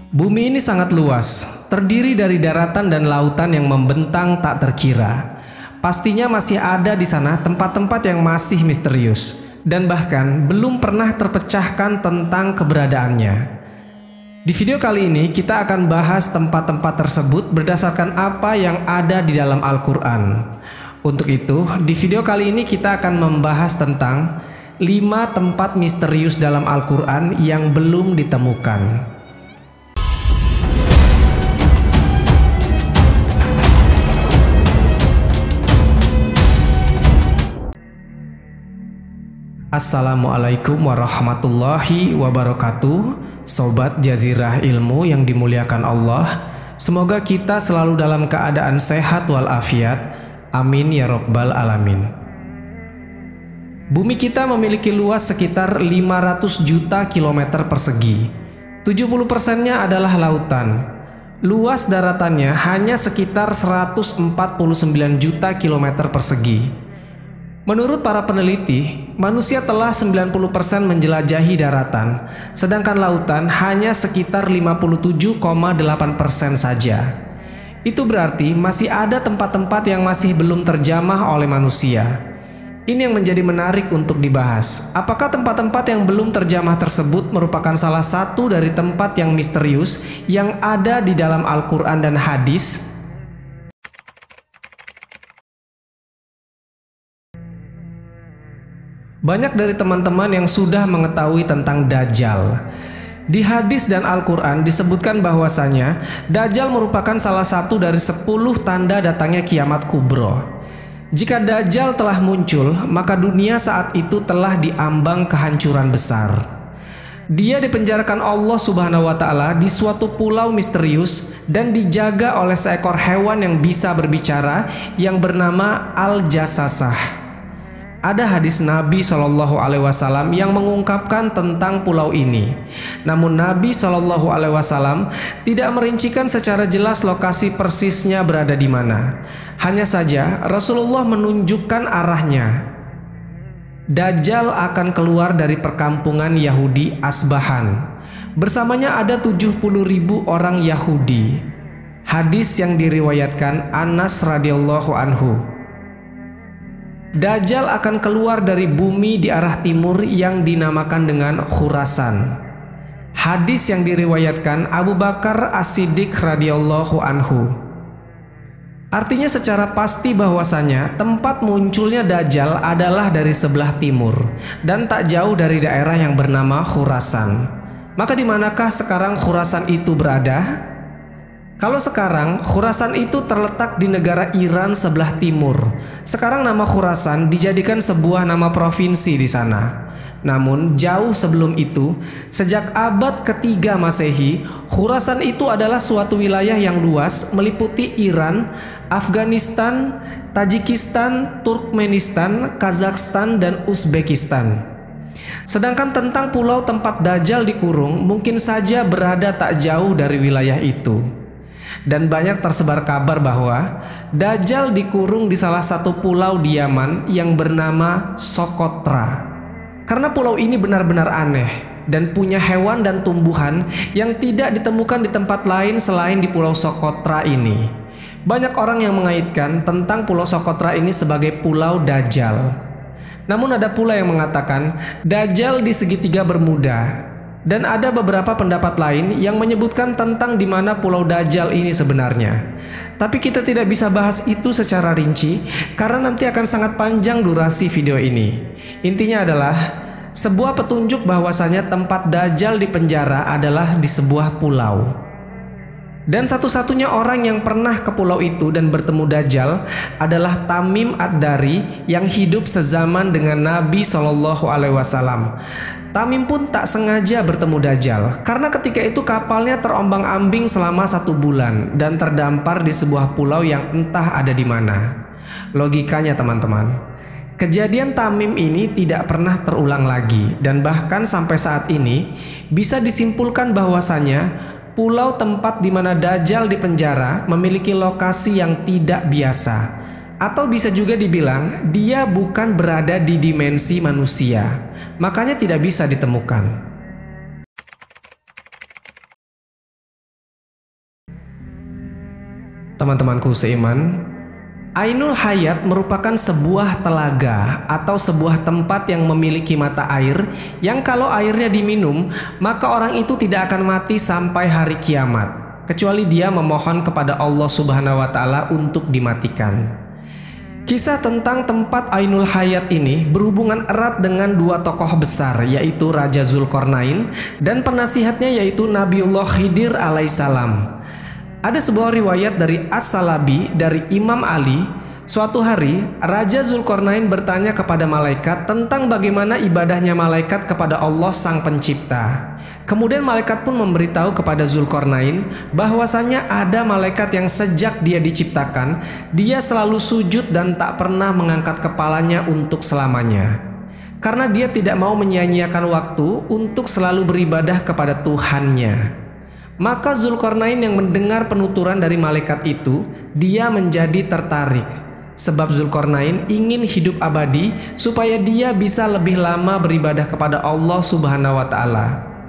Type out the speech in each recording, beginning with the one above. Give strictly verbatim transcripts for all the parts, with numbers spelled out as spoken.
Bumi ini sangat luas, terdiri dari daratan dan lautan yang membentang tak terkira. Pastinya masih ada di sana tempat-tempat yang masih misterius dan bahkan belum pernah terpecahkan tentang keberadaannya. Di video kali ini kita akan bahas tempat-tempat tersebut berdasarkan apa yang ada di dalam Al-Quran. Untuk itu, di video kali ini kita akan membahas tentang lima tempat misterius dalam Al-Quran yang belum ditemukan. Assalamualaikum warahmatullahi wabarakatuh, Sobat Jazirah Ilmu yang dimuliakan Allah. Semoga kita selalu dalam keadaan sehat walafiat. Amin ya Rabbal Alamin. Bumi kita memiliki luas sekitar lima ratus juta kilometer persegi. tujuh puluh persennya adalah lautan. Luas daratannya hanya sekitar seratus empat puluh sembilan juta kilometer persegi. Menurut para peneliti, manusia telah sembilan puluh persen menjelajahi daratan, sedangkan lautan hanya sekitar lima puluh tujuh koma delapan persen saja. Itu berarti masih ada tempat-tempat yang masih belum terjamah oleh manusia. Ini yang menjadi menarik untuk dibahas. Apakah tempat-tempat yang belum terjamah tersebut merupakan salah satu dari tempat yang misterius yang ada di dalam Al-Quran dan hadis? Banyak dari teman-teman yang sudah mengetahui tentang Dajjal. Di hadis dan Al-Quran disebutkan bahwasanya Dajjal merupakan salah satu dari sepuluh tanda datangnya kiamat kubro. Jika Dajjal telah muncul, maka dunia saat itu telah diambang kehancuran besar. Dia dipenjarakan Allah Subhanahu wa Ta'ala di suatu pulau misterius dan dijaga oleh seekor hewan yang bisa berbicara yang bernama Al-Jassasah. Ada hadis Nabi Shallallahu Alaihi Wasallam yang mengungkapkan tentang pulau ini. Namun Nabi Shallallahu Alaihi Wasallam tidak merincikan secara jelas lokasi persisnya berada di mana. Hanya saja Rasulullah menunjukkan arahnya. Dajjal akan keluar dari perkampungan Yahudi Asbahan. Bersamanya ada tujuh puluh ribu orang Yahudi. Hadis yang diriwayatkan Anas radhiyallahu anhu. Dajjal akan keluar dari bumi di arah timur yang dinamakan dengan Khurasan. Hadis yang diriwayatkan Abu Bakar As-Siddiq radhiyallahu anhu. Artinya secara pasti bahwasanya tempat munculnya Dajjal adalah dari sebelah timur dan tak jauh dari daerah yang bernama Khurasan. Maka di manakah sekarang Khurasan itu berada? Kalau sekarang, Khurasan itu terletak di negara Iran sebelah timur. Sekarang nama Khurasan dijadikan sebuah nama provinsi di sana. Namun, jauh sebelum itu, sejak abad ketiga Masehi, Khurasan itu adalah suatu wilayah yang luas meliputi Iran, Afghanistan, Tajikistan, Turkmenistan, Kazakhstan, dan Uzbekistan. Sedangkan tentang pulau tempat Dajjal dikurung mungkin saja berada tak jauh dari wilayah itu. Dan banyak tersebar kabar bahwa Dajjal dikurung di salah satu pulau di Yaman yang bernama Socotra. Karena pulau ini benar-benar aneh dan punya hewan dan tumbuhan yang tidak ditemukan di tempat lain selain di pulau Socotra ini. Banyak orang yang mengaitkan tentang pulau Socotra ini sebagai pulau Dajjal. Namun ada pula yang mengatakan Dajjal di segitiga Bermuda. Dan ada beberapa pendapat lain yang menyebutkan tentang di mana pulau Dajjal ini sebenarnya. Tapi kita tidak bisa bahas itu secara rinci karena nanti akan sangat panjang durasi video ini. Intinya adalah sebuah petunjuk bahwasanya tempat Dajjal di penjara adalah di sebuah pulau. Dan satu-satunya orang yang pernah ke pulau itu dan bertemu Dajjal adalah Tamim Ad-Dari yang hidup sezaman dengan Nabi Shallallahu Alaihi Wasallam. Tamim pun tak sengaja bertemu Dajjal karena ketika itu kapalnya terombang-ambing selama satu bulan dan terdampar di sebuah pulau yang entah ada di mana. Logikanya teman-teman, kejadian Tamim ini tidak pernah terulang lagi dan bahkan sampai saat ini bisa disimpulkan bahwasanya pulau tempat di mana Dajjal dipenjara memiliki lokasi yang tidak biasa. Atau bisa juga dibilang dia bukan berada di dimensi manusia, makanya tidak bisa ditemukan. Teman-temanku seiman, Ainul Hayat merupakan sebuah telaga atau sebuah tempat yang memiliki mata air yang kalau airnya diminum, maka orang itu tidak akan mati sampai hari kiamat, kecuali dia memohon kepada Allah Subhanahu wa Ta'ala untuk dimatikan. Kisah tentang tempat Ainul Hayat ini berhubungan erat dengan dua tokoh besar, yaitu Raja Zulkarnain dan penasihatnya yaitu Nabiullah Khidir alaihissalam. Ada sebuah riwayat dari As-Salabi dari Imam Ali. Suatu hari Raja Zulkarnain bertanya kepada malaikat tentang bagaimana ibadahnya malaikat kepada Allah Sang Pencipta. Kemudian malaikat pun memberitahu kepada Zulkarnain bahwasanya ada malaikat yang sejak dia diciptakan, dia selalu sujud dan tak pernah mengangkat kepalanya untuk selamanya, karena dia tidak mau menyia-nyiakan waktu untuk selalu beribadah kepada Tuhannya. Maka Zulkarnain yang mendengar penuturan dari malaikat itu, dia menjadi tertarik. Sebab Zulkarnain ingin hidup abadi supaya dia bisa lebih lama beribadah kepada Allah Subhanahu wa Ta'ala.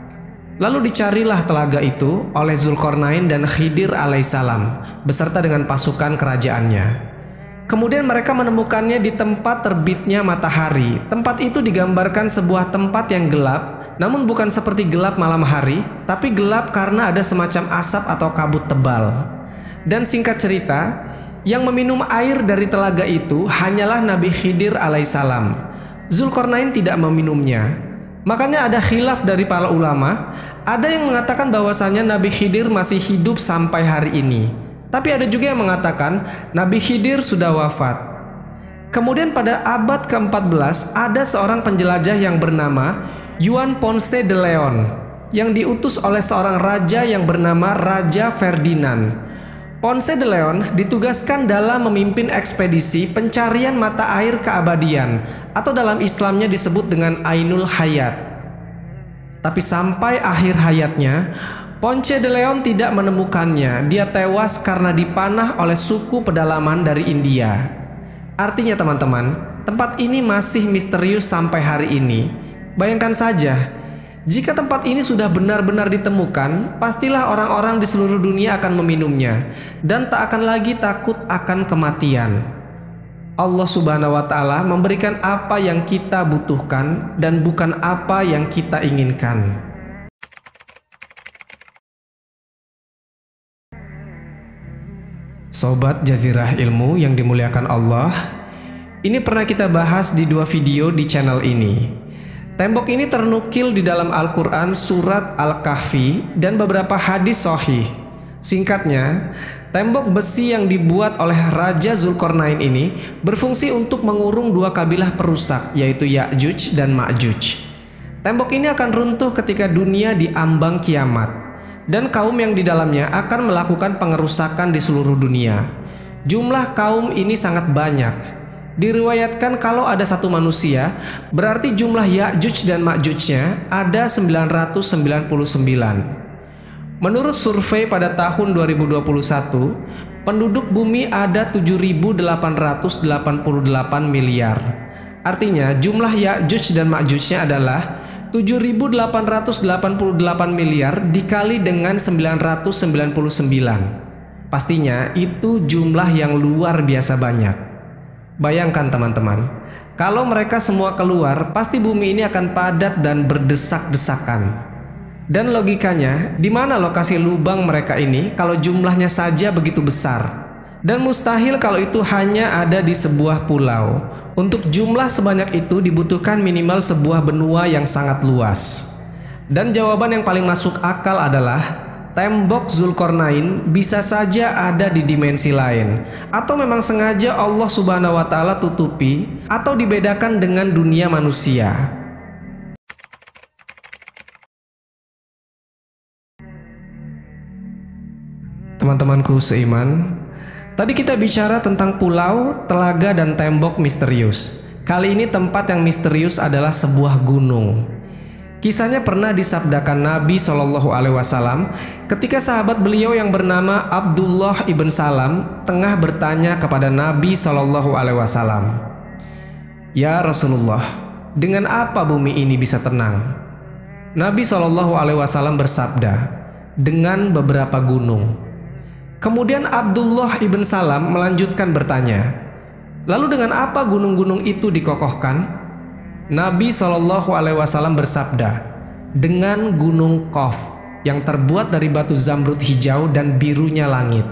Lalu dicarilah telaga itu oleh Zulkarnain dan Khidir alaihissalam beserta dengan pasukan kerajaannya. Kemudian mereka menemukannya di tempat terbitnya matahari. Tempat itu digambarkan sebuah tempat yang gelap, namun bukan seperti gelap malam hari, tapi gelap karena ada semacam asap atau kabut tebal. Dan singkat cerita, yang meminum air dari telaga itu hanyalah Nabi Khidir alaihissalam. Zulkarnain tidak meminumnya. Makanya ada khilaf dari para ulama. Ada yang mengatakan bahwasanya Nabi Khidir masih hidup sampai hari ini, tapi ada juga yang mengatakan Nabi Khidir sudah wafat. Kemudian pada abad keempat belas ada seorang penjelajah yang bernama Juan Ponce de Leon yang diutus oleh seorang raja yang bernama Raja Ferdinand. Ponce de Leon ditugaskan dalam memimpin ekspedisi pencarian mata air keabadian atau dalam Islamnya disebut dengan Ainul Hayat. Tapi sampai akhir hayatnya, Ponce de Leon tidak menemukannya. Dia tewas karena dipanah oleh suku pedalaman dari India. Artinya teman-teman, tempat ini masih misterius sampai hari ini. Bayangkan saja, jika tempat ini sudah benar-benar ditemukan, pastilah orang-orang di seluruh dunia akan meminumnya dan tak akan lagi takut akan kematian. Allah Subhanahu wa Ta'ala memberikan apa yang kita butuhkan dan bukan apa yang kita inginkan. Sobat Jazirah Ilmu yang dimuliakan Allah, ini pernah kita bahas di dua video di channel ini. Tembok ini ternukil di dalam Al-Quran surat Al-Kahfi dan beberapa hadis sahih. Singkatnya, tembok besi yang dibuat oleh Raja Zulkarnain ini berfungsi untuk mengurung dua kabilah perusak, yaitu Ya'juj dan Ma'juj. Tembok ini akan runtuh ketika dunia diambang kiamat, dan kaum yang di dalamnya akan melakukan pengerusakan di seluruh dunia. Jumlah kaum ini sangat banyak. Diriwayatkan kalau ada satu manusia, berarti jumlah Ya'juj dan Ma'jujnya ada sembilan ratus sembilan puluh sembilan. Menurut survei pada tahun dua ribu dua puluh satu, penduduk bumi ada tujuh ribu delapan ratus delapan puluh delapan miliar. Artinya jumlah Ya'juj dan Ma'jujnya adalah tujuh ribu delapan ratus delapan puluh delapan miliar dikali dengan sembilan ratus sembilan puluh sembilan. Pastinya itu jumlah yang luar biasa banyak. Bayangkan teman-teman, kalau mereka semua keluar, pasti bumi ini akan padat dan berdesak-desakan. Dan logikanya, di mana lokasi lubang mereka ini kalau jumlahnya saja begitu besar? Dan mustahil kalau itu hanya ada di sebuah pulau. Untuk jumlah sebanyak itu dibutuhkan minimal sebuah benua yang sangat luas. Dan jawaban yang paling masuk akal adalah tembok Zulkarnain bisa saja ada di dimensi lain, atau memang sengaja Allah Subhanahu wa Ta'ala tutupi atau dibedakan dengan dunia manusia. Teman-temanku seiman, tadi kita bicara tentang pulau, telaga, dan tembok misterius. Kali ini tempat yang misterius adalah sebuah gunung. Kisahnya pernah disabdakan Nabi shallallahu alaihi wasallam ketika sahabat beliau yang bernama Abdullah ibn Salam tengah bertanya kepada Nabi shallallahu alaihi wasallam, "Ya Rasulullah, dengan apa bumi ini bisa tenang?" Nabi shallallahu alaihi wasallam bersabda, "Dengan beberapa gunung." Kemudian Abdullah ibn Salam melanjutkan bertanya, "Lalu dengan apa gunung-gunung itu dikokohkan?" Nabi shallallahu alaihi wasallam bersabda, "Dengan gunung Qaf yang terbuat dari batu zamrud hijau dan birunya langit."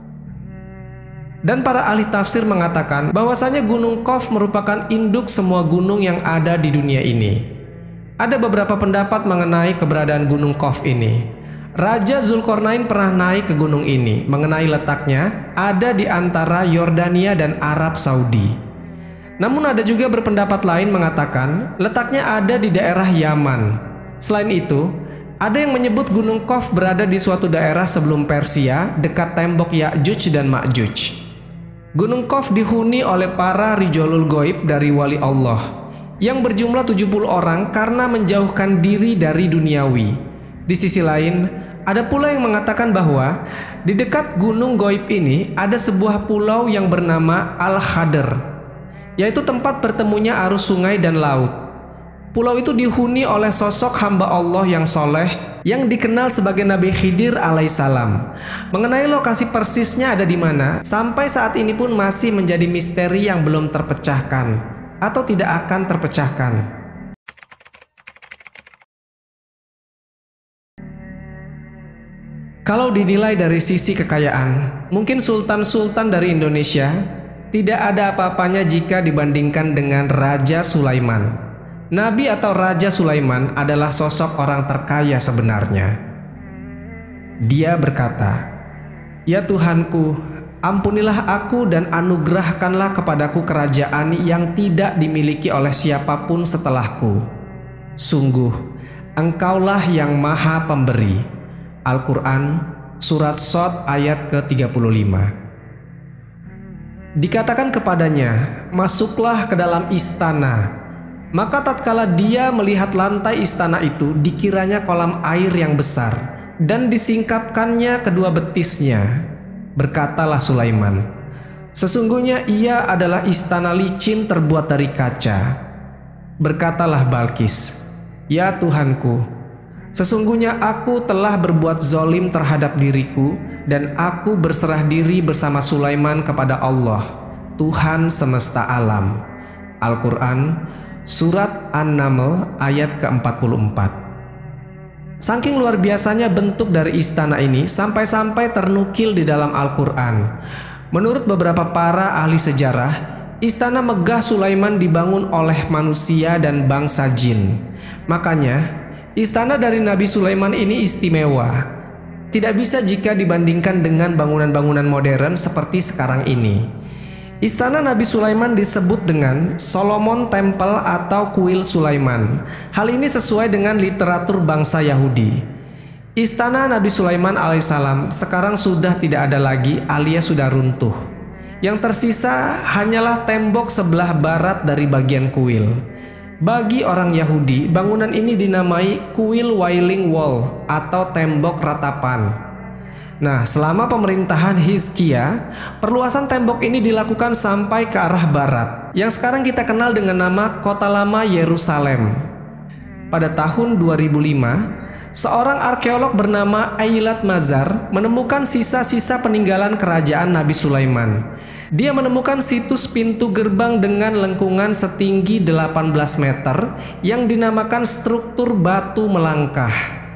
Dan para ahli tafsir mengatakan bahwasanya gunung Qaf merupakan induk semua gunung yang ada di dunia ini. Ada beberapa pendapat mengenai keberadaan gunung Qaf ini. Raja Zulkarnain pernah naik ke gunung ini. Mengenai letaknya, ada di antara Yordania dan Arab Saudi. Namun ada juga berpendapat lain mengatakan letaknya ada di daerah Yaman. Selain itu, ada yang menyebut gunung Qaf berada di suatu daerah sebelum Persia, dekat tembok Ya'juj dan Ma'juj. Gunung Qaf dihuni oleh para rijolul goib dari wali Allah yang berjumlah tujuh puluh orang karena menjauhkan diri dari duniawi. Di sisi lain, ada pula yang mengatakan bahwa di dekat gunung goib ini ada sebuah pulau yang bernama Al-Khadr, yaitu tempat bertemunya arus sungai dan laut. Pulau itu dihuni oleh sosok hamba Allah yang soleh yang dikenal sebagai Nabi Khidir alaihissalam. Mengenai lokasi persisnya ada di mana, sampai saat ini pun masih menjadi misteri yang belum terpecahkan atau tidak akan terpecahkan. Kalau dinilai dari sisi kekayaan, mungkin sultan-sultan dari Indonesia tidak ada apa-apanya jika dibandingkan dengan Raja Sulaiman. Nabi atau Raja Sulaiman adalah sosok orang terkaya sebenarnya. Dia berkata, "Ya Tuhanku, ampunilah aku dan anugerahkanlah kepadaku kerajaan yang tidak dimiliki oleh siapapun setelahku. Sungguh, Engkaulah yang Maha Pemberi." Al-Quran Surat Shad ayat ke tiga puluh lima. Dikatakan kepadanya, "Masuklah ke dalam istana." Maka tatkala dia melihat lantai istana itu, dikiranya kolam air yang besar, dan disingkapkannya kedua betisnya. Berkatalah Sulaiman, "Sesungguhnya ia adalah istana licin terbuat dari kaca." Berkatalah Balkis, "Ya Tuhanku, sesungguhnya aku telah berbuat zolim terhadap diriku, dan aku berserah diri bersama Sulaiman kepada Allah, Tuhan semesta alam." Al-Quran Surat An-Naml ayat ke empat puluh empat. Saking luar biasanya bentuk dari istana ini sampai-sampai ternukil di dalam Al-Quran. Menurut beberapa para ahli sejarah, istana megah Sulaiman dibangun oleh manusia dan bangsa jin. Makanya, istana dari Nabi Sulaiman ini istimewa. Tidak bisa jika dibandingkan dengan bangunan-bangunan modern seperti sekarang ini. Istana Nabi Sulaiman disebut dengan Solomon Temple atau Kuil Sulaiman. Hal ini sesuai dengan literatur bangsa Yahudi. Istana Nabi Sulaiman alaihissalam sekarang sudah tidak ada lagi alias sudah runtuh. Yang tersisa hanyalah tembok sebelah barat dari bagian kuil. Bagi orang Yahudi, bangunan ini dinamai Kuil Wailing Wall atau tembok ratapan. Nah, selama pemerintahan Hizkia, perluasan tembok ini dilakukan sampai ke arah barat, yang sekarang kita kenal dengan nama Kota Lama Yerusalem. Pada tahun dua ribu lima, seorang arkeolog bernama Eilat Mazar menemukan sisa-sisa peninggalan kerajaan Nabi Sulaiman. Dia menemukan situs pintu gerbang dengan lengkungan setinggi delapan belas meter yang dinamakan struktur batu melangkah.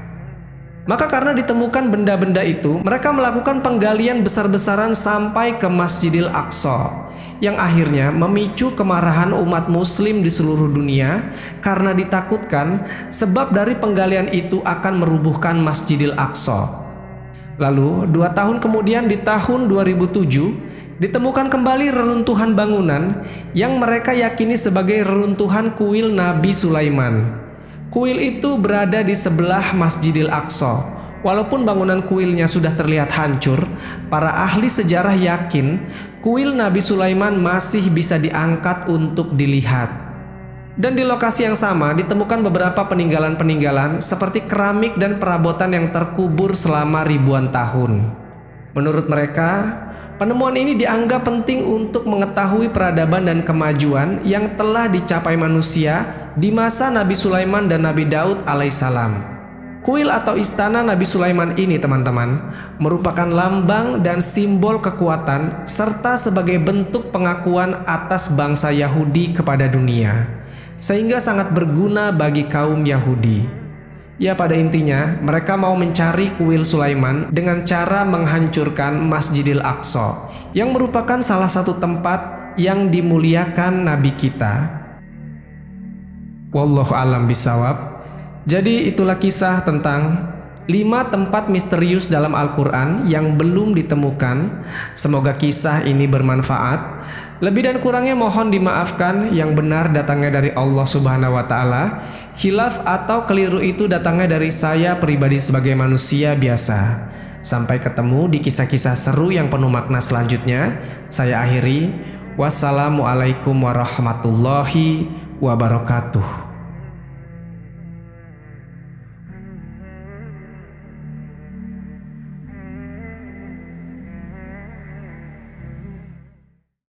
Maka karena ditemukan benda-benda itu, mereka melakukan penggalian besar-besaran sampai ke Masjidil Aqsa, yang akhirnya memicu kemarahan umat muslim di seluruh dunia karena ditakutkan sebab dari penggalian itu akan merubuhkan Masjidil Aqsa. Lalu dua tahun kemudian di tahun dua ribu tujuh ditemukan kembali reruntuhan bangunan yang mereka yakini sebagai reruntuhan kuil Nabi Sulaiman. Kuil itu berada di sebelah Masjidil Aqsa. Walaupun bangunan kuilnya sudah terlihat hancur, para ahli sejarah yakin kuil Nabi Sulaiman masih bisa diangkat untuk dilihat. Dan di lokasi yang sama ditemukan beberapa peninggalan-peninggalan seperti keramik dan perabotan yang terkubur selama ribuan tahun. Menurut mereka, penemuan ini dianggap penting untuk mengetahui peradaban dan kemajuan yang telah dicapai manusia di masa Nabi Sulaiman dan Nabi Daud alaihissalam. Kuil atau istana Nabi Sulaiman ini, teman-teman, merupakan lambang dan simbol kekuatan serta sebagai bentuk pengakuan atas bangsa Yahudi kepada dunia, sehingga sangat berguna bagi kaum Yahudi. Ya, pada intinya mereka mau mencari kuil Sulaiman dengan cara menghancurkan Masjidil Aqsa, yang merupakan salah satu tempat yang dimuliakan Nabi kita. Wallahu a'lam bishawab. Jadi itulah kisah tentang lima tempat misterius dalam Al-Quran yang belum ditemukan. Semoga kisah ini bermanfaat. Lebih dan kurangnya mohon dimaafkan. Yang benar datangnya dari Allah Subhanahu wa Ta'ala. Khilaf atau keliru itu datangnya dari saya pribadi sebagai manusia biasa. Sampai ketemu di kisah-kisah seru yang penuh makna selanjutnya. Saya akhiri. Wassalamualaikum warahmatullahi wabarakatuh.